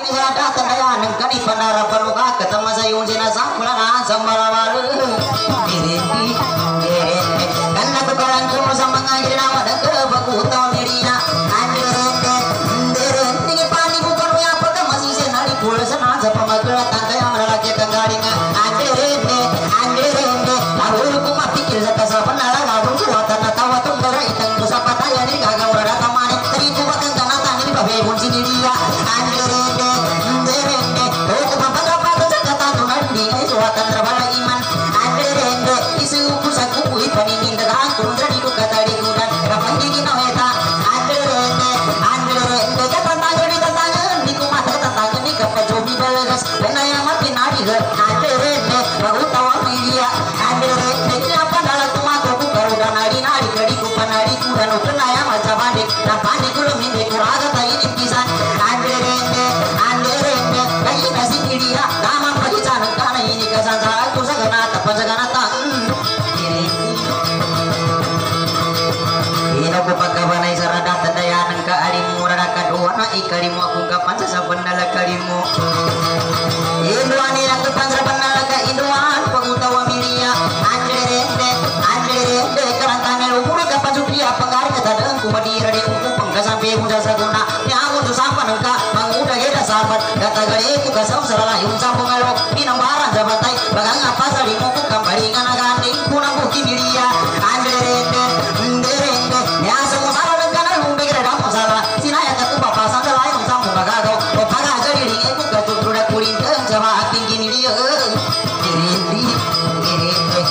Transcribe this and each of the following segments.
ada tandaya nang kani pandara paluka ketama sayun jena sakulana sambalawalu dirindi dirindi kanna bebaran kuno sama ngajina wadah ke bakuta mirina andirende dirindi pani bukan ya apa masih senari pula sana japa magala tangkaya malaki tanggaringa andirende andirende awul kuma pikir zata sapana ngabun kuatan tawa tundara itang kusapa taya ni gaga urada tamani tadi kuatan tanata ni babe bunci dia andirende dirende oh papa papa zakata tunandi suatan rabala iman andirende isu kusaku ipaningin dagang tundra di kata di gudan kapan gini naweta andirende andirende kata tangan di kumah tangan di kapa jobi balas benaya mati nadi ger andirende baru tawa media andirende apa dalam kumah tuku garuda nadi nadi kadi kupanadi kudan ukenaya maca bande na bande kulo minde kuraga tayi pisan andirende andirende kayi nasi kidia dama pagi canan kana ini kasansa tu sagana tapan sagana ta ino ko pagkabanay sa rada tadayanan ka alimu rada kadua na ikalimu aku kapan sa bandala kalimu induan ila kapan sa bandala ka induan pagutawa milia andirende andirende karantane lupura kapan supia pangari katadang kumadira di uku pangkasampe muda saguna nyamun tu sampan ka manguda geda sahabat kata gari ku kasam sarala yung sampung alo pinambaran jabatai bagang apa salimu ku kambaringan aganding kunang buki milia andirende andirende ya semua salah dengan lumbe kira dah masalah sinaya katu bapak sangka lain sambung bagado bapak aja diri aku katu produk kulit jamaah tinggi ni dia dirindi dirindi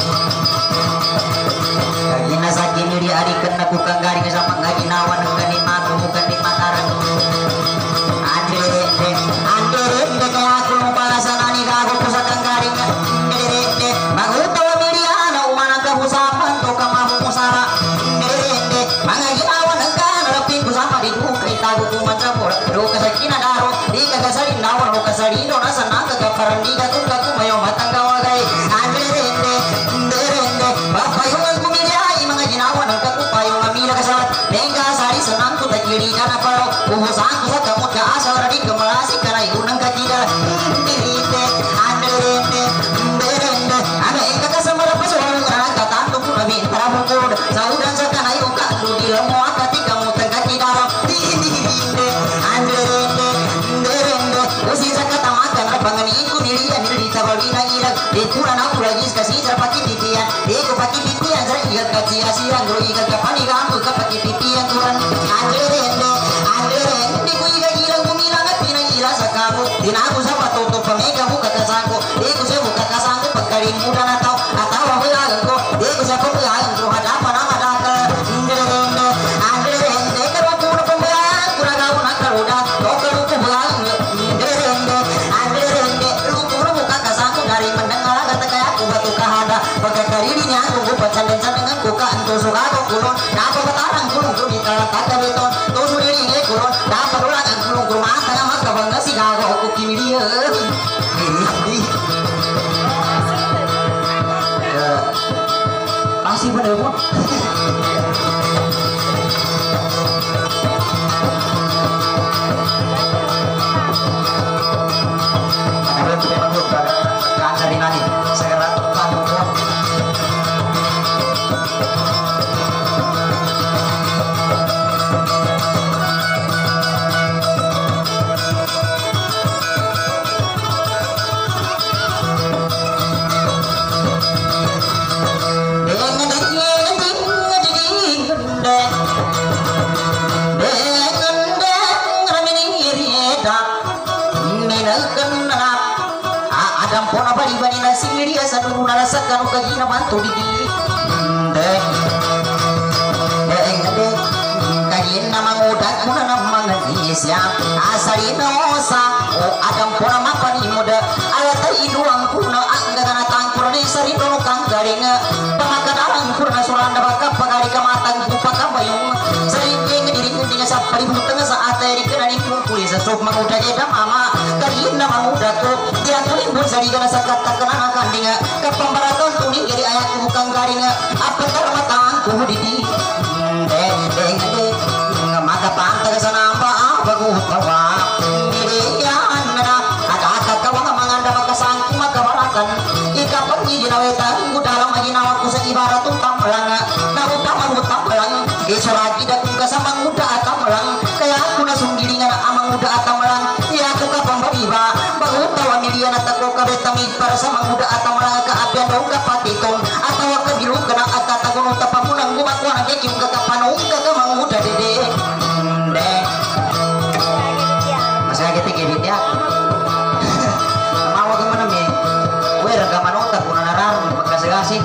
kagina sakini dia ari kena kukang gari sama ngajinawan ngani matu bukan di mataran andirende andirende kaya aku balasan ani gago pusakang gari andirende magutawa media na umana kabusapan to kamamu musara mga ginawan ang kanarapin ko sama di ko kay tago kumansa po do kasakina daro di kagasarin nawan o kasarino nasa nakagaparan di katong kakumayo matanggawagay andirende andirende papayungan kumiliyay mga ginawan ang kakupayong amila kasalat lengka sari sanang ko tagiri ka na paro umusahan ko sa kamot ka asal radik kamalasik ka na iunang kakida andirende andirende andirende ano yung kakasamara pa sa walang karang katanto ko namin tarapong ko sa udang sa kanayong dila mo akati kamu tengkaki dalam dirinde andirende andirende usi zakata makan rapangan iku dirian di tabawina ira di kurang aku lagi kasih terpaki pipian iku paki pipian saya ingat kaci asian guru ingat kapani kamu kapaki pipian kurang andirende andirende ku iga gila kumila ngapina gila sakamu dina aku sama tutup pemega buka kasaku iku saya buka kasaku pagkarin muda atau apa bilang ko iku saya pembelaan ko hadapan nama dakal andirende andirende kalau pura pembelaan kurang kau nak karuda kau kalau pembelaan andirende andirende lu pura buka kasaku dari mendengar kata kayak aku batu kahada pakai karirinya aku pacaran dengan kuka antu suka aku kulon napa betarang kulon kulon di tanah kata beton tu sudah ini kulon dapat ulang kulon kulon mata nama kabangga si gago aku kini dia kasih pada pun ada kita masuk ke kantor ini segera lalu pona bari bari na singiri asa dulu na sakano kagina bantu di deng deng deng kagina mangudak kuna na manganisya asari na osa o adam pona mapani muda ala tai duang kuna angga kana tangkur ni sari no kang garinga pamakadalang kuna suranda baka pagari kamatang upaka bayung sari ding diri ding sa pari butang sa atay kana ni kumpuli sa sok mangudak eda mama kagina mangudak ko dia tuling pun sari kana sa katakana kandinga kapambaraton tuning diri ayat bukang garinga apa karmatang ku didi deng deng deng mata pantag sa namba bagu pawa diri ya atamalang ya aku ka pambariba bagut tawa milian atako ka betami para sama muda atamalang ka apian dong ka patiton atau ka biru kana atata gunung tapamunang gumakuan ge kiung ka panung ka manguda dede de masa gitu gebit ya mau ke mana me we ragaman otak kuna narar pagkasagasi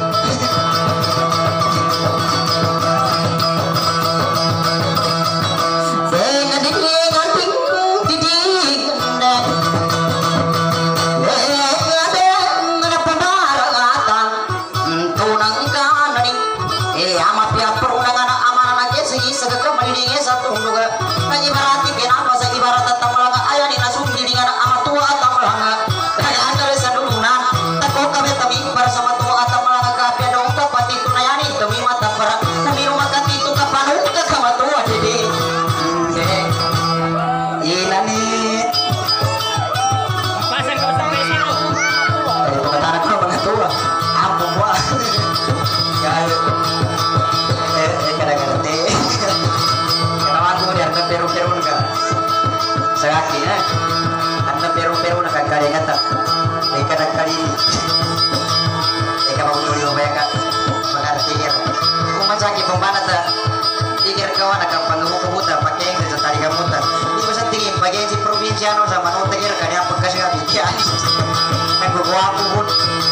Provinsiano sama notegir kaya pagkasya bitya nagguguwa ko po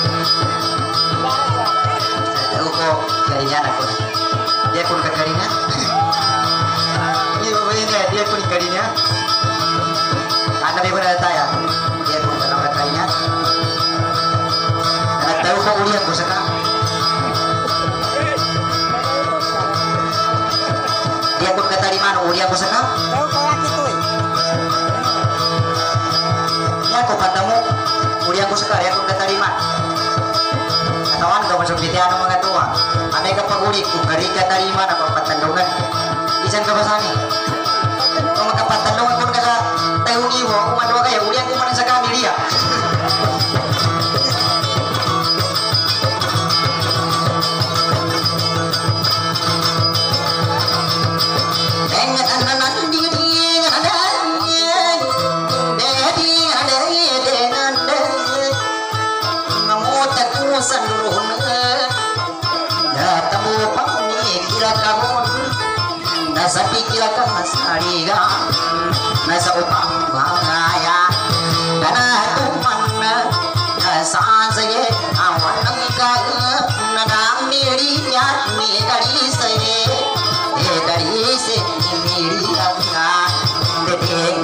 ako ko karingan ako dia pun kakaringan ini bapak ini dia pun karingan anda bebas ada tanya dia pun kakaringan anak tahu kok ulian ko saka dia pun katariman ulian ko saka ko katamu ulian ko sekali aku katarima katawan ko masuk ditiano mga tuwa anay ka paguli kung gari katarima na pagpatandungan isan ka basani kung magkapatandungan ko ka sa tayong iwo kumadwa kayo ulian ko manan sa kamilya engat anan sanurun datamu pamni kira kabon nasa pikira ka masariga nasa upang bangaya dana tuman nasa saye awan ng ka nadang miriya mi dari saye miri anga dedeng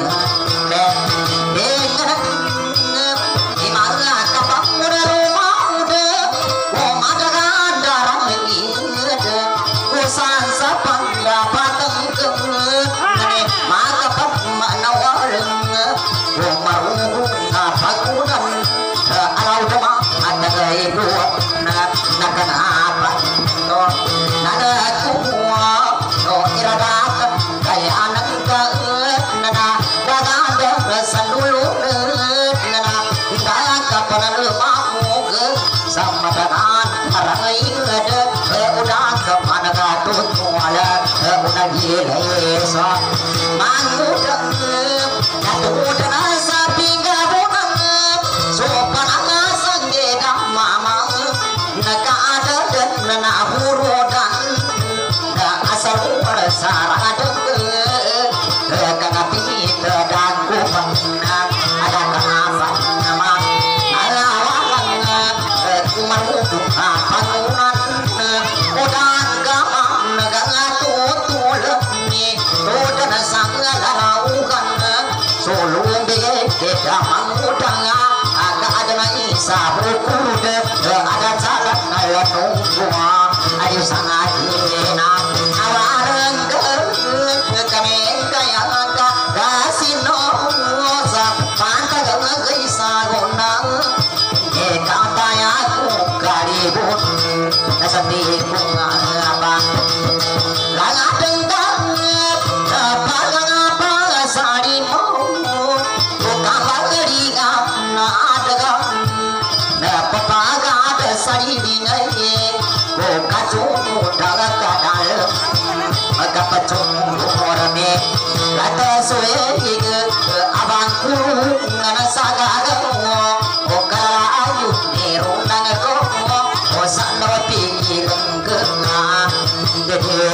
sari di ngai ko ka chu ta ka magkapachong orame lata suwe abangku ngana saga mo o kalayu nero nangko o sano pilang gena dede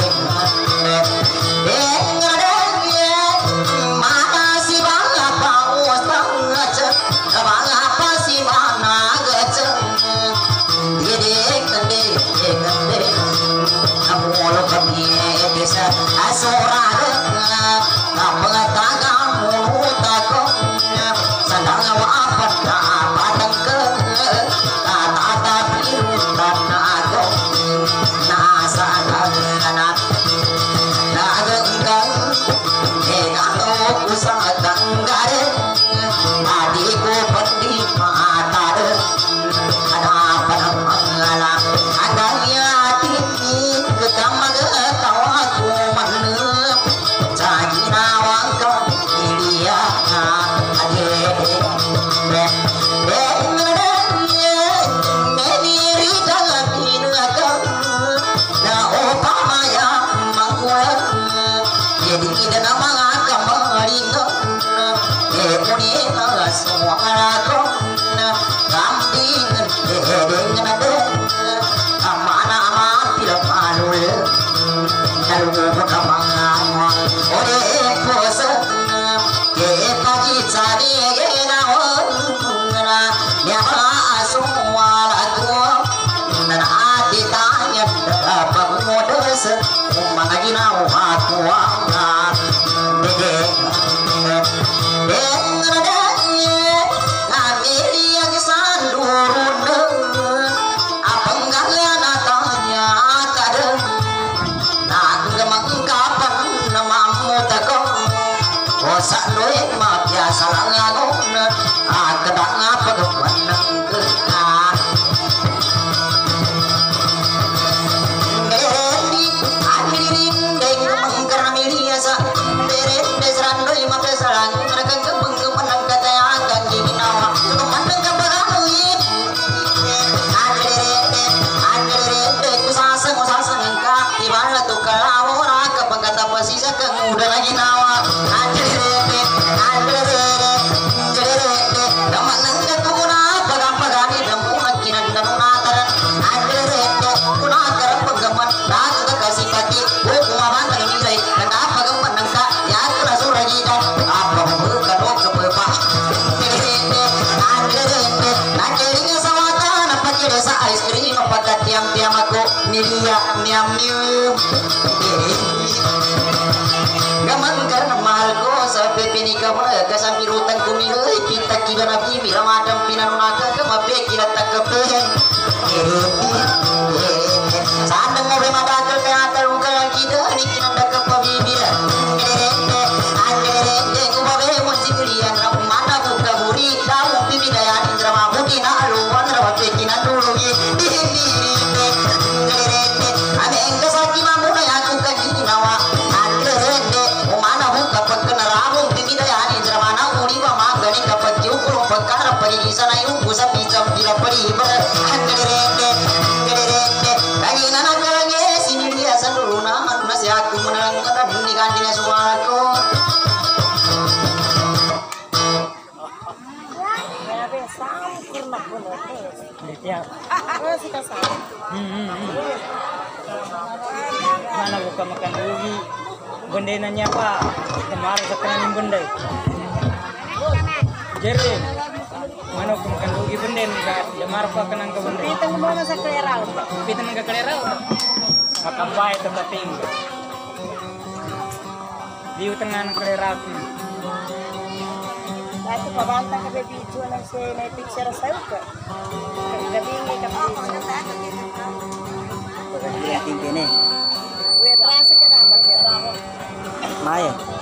mana si bangga paus tangace bangga si mana gace dede kende amolo kami desa asoraga napangataga muta sandang apa padang ke tata biru tanago nasa anak nagenggang engano usah tanggare adiko pandi mata ada padang mangala adanya tini kekamag tawa kumanu jagina wangka idia mana buka makan rugi benda nanya apa kemarin sekarang benda jadi mana buka makan rugi benda enggak jamar apa kenang ke benda Kita ngomong sa kleraw. kita nggak kelera makan baik tempat tinggal di tengah kelera Dati pabanta ka video nang si may picture sa uka. Gabi ni ka pa. Lihatin kini. Uy, atrasa ka na ba? Maya.